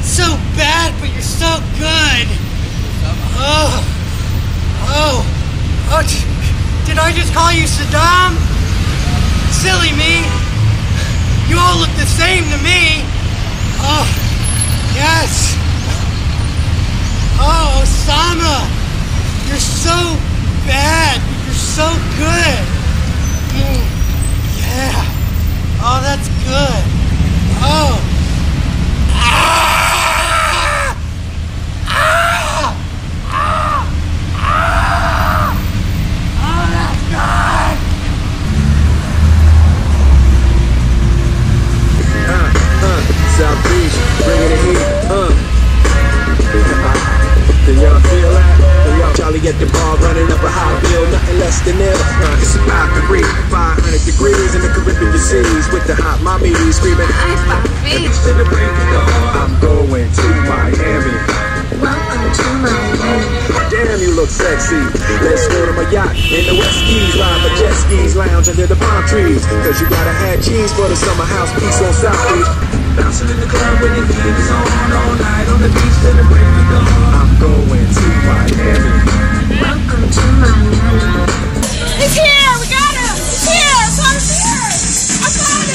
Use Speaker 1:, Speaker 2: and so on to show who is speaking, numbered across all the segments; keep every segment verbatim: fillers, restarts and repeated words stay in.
Speaker 1: So bad, but you're so good. Oh, oh, oh, did I just call you Saddam? Silly me. You all look the same to me. Oh, yes. Oh, Osama, you're so bad, but you're so good. Mm, yeah. Oh, that's good. Oh. Ah! Ah! Ah! Ah! Oh, that's good.
Speaker 2: Uh, uh, South Beach, bringing the heat, uh. Can y'all feel that? Can y'all Charlie at the bar running up a high bill, nothing less than ill. Uh, it's about to reach five hundred degrees in the Caribbean seas with the hot mommy screaming,
Speaker 3: Hi, Bobby.
Speaker 2: I'm going to Miami.
Speaker 3: Welcome to Miami.
Speaker 2: Damn, you look sexy. Let's go to my yacht in the West Keys, ride my jet skis, lounge under the palm trees. Cause you gotta have cheese for the summer house piece on South Beach. Bouncing in the club when the heat is on, all night on the beach till the break of dawn. I'm going to Miami.
Speaker 3: Welcome to Miami. He's here! We got him! He's here! I found him here! I found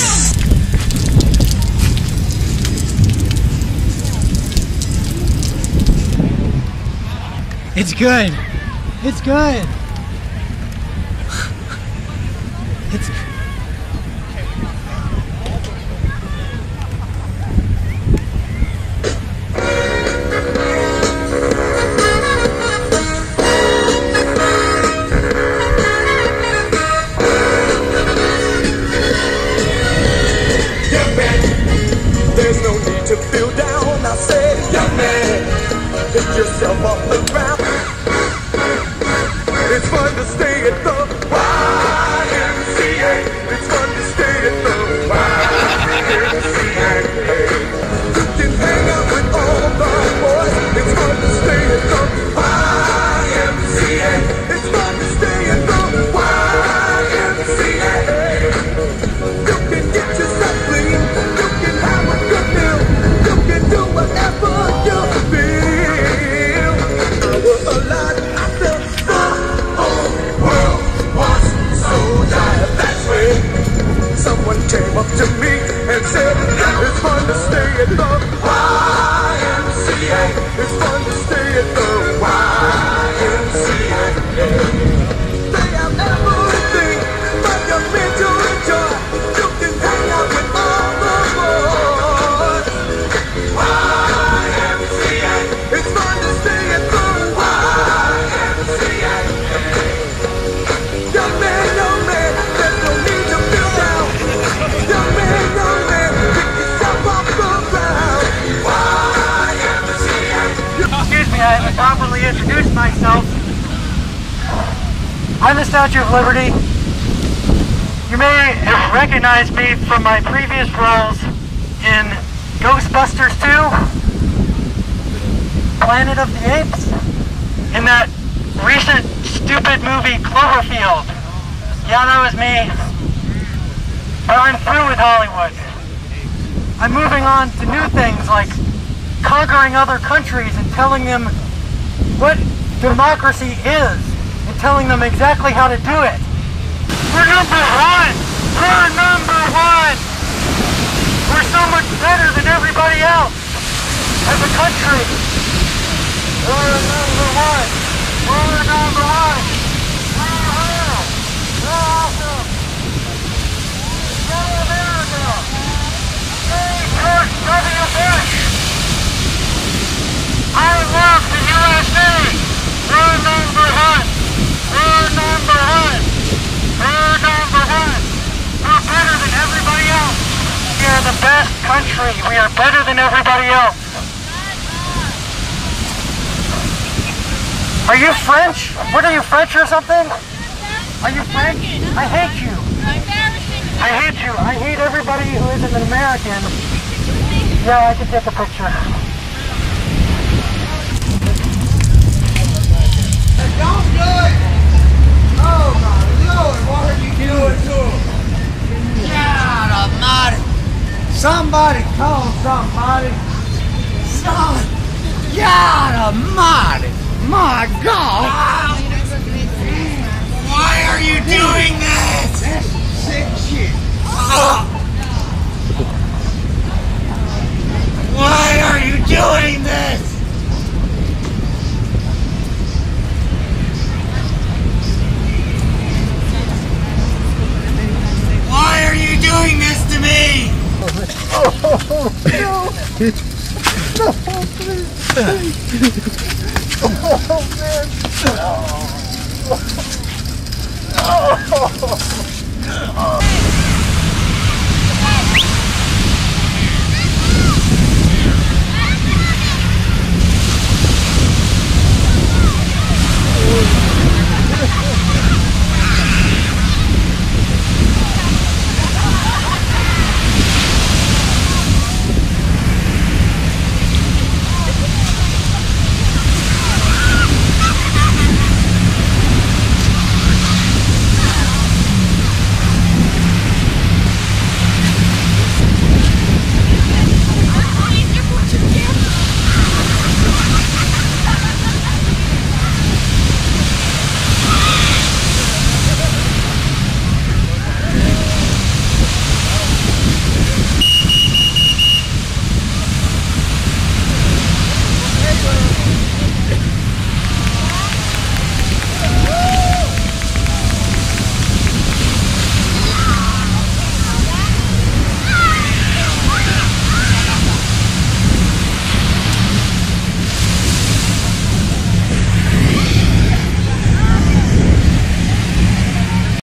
Speaker 3: him!
Speaker 1: It's good. It's good. It's
Speaker 2: There's no need to feel down. I said, young man, pick yourself off the ground. It's fun to stay at the Y M C A. It's fun to stay at the Y M C A. You can hang out with all the boys. It's fun to stay at the Y M C A. It's fun to stay at the Y M C A. You can get yourself clean. You can have a good meal. You can do whatever you feel. I was alive. I felt the whole world was so tired. That's when someone came up to me and said, it's fun to stay at the Y M C A. It's fun to stay at the Y M C A. They have everything but your mental joy. You can hang out with all the boys. Y M C A. It's fun to stay at the Y M C A. Young man, young man, there's no need to feel down. Young man, young man, pick yourself off the ground. Y M C A.
Speaker 1: Excuse me, I haven't properly introduced myself. I'm the Statue of Liberty. You may have recognized me from my previous roles in Ghostbusters two, Planet of the Apes, in that recent stupid movie Cloverfield. Yeah, that was me. But I'm through with Hollywood. I'm moving on to new things like conquering other countries and telling them what democracy is and telling them exactly how to do it. We're number one! We're number one! We're so much better than everybody else as a country. We're number one! We're number one! Woo-hoo! We're awesome! Go America! Hey, George W. Bush! I love the U S A! We're number one! We're number one! We're number one! We're better than everybody else! We are the best country! We are better than everybody else! Are you French? What are you, French or something? Are you French? I hate you! I hate you! I hate everybody who isn't an American! Yeah, I can take a picture. Don't do it! Oh my Lord, what are you doing to him? God almighty! Somebody call somebody!
Speaker 4: God almighty! My God! Why are you doing this? That's sick shit. Oh. Why are you doing this? Why are you doing this to me?
Speaker 2: Oh, no. No, please. Oh, man. Oh. Oh. Oh.